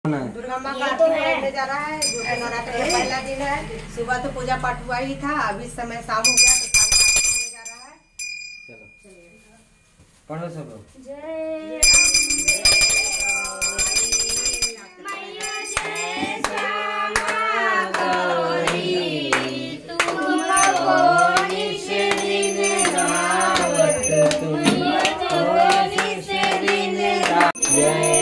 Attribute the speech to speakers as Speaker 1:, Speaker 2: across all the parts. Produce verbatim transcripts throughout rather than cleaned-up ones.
Speaker 1: दुर्गा माँ का आरती होने जा रहा है, जो कि नवरात्र का पहला दिन है। सुबह तो पूजा पाठ हुआ ही था, अभी समय शाम हो गया तो शाम का आरती होने जा रहा है। चलो पढ़ो सब लोग। जय मैया जय श्यामा गौरी, तुम को निश्चित रावत, तुम को निश्चित रावत। जय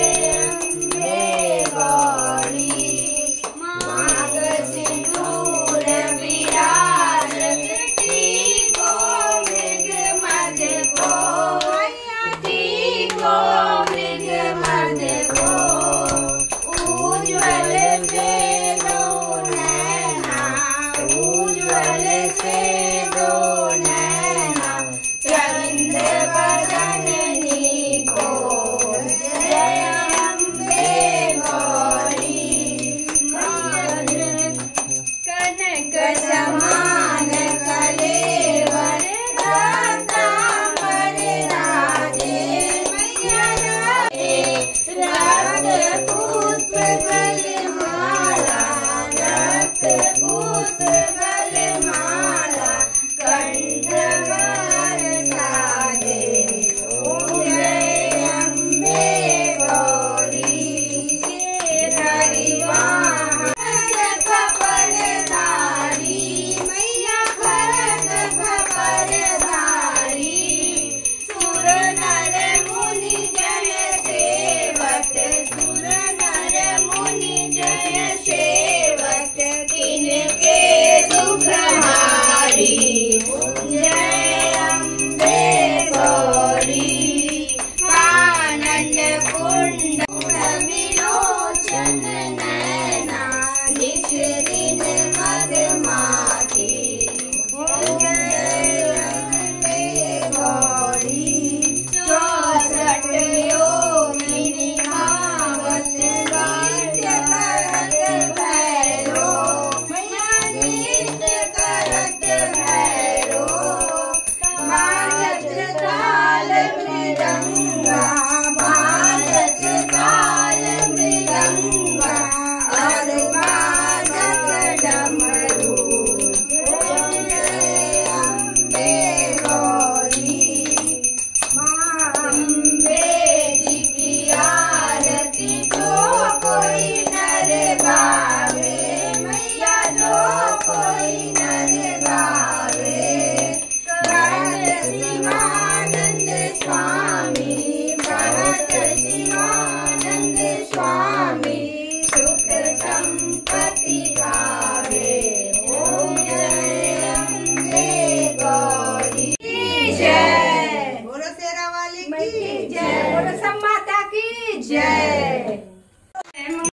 Speaker 2: जय।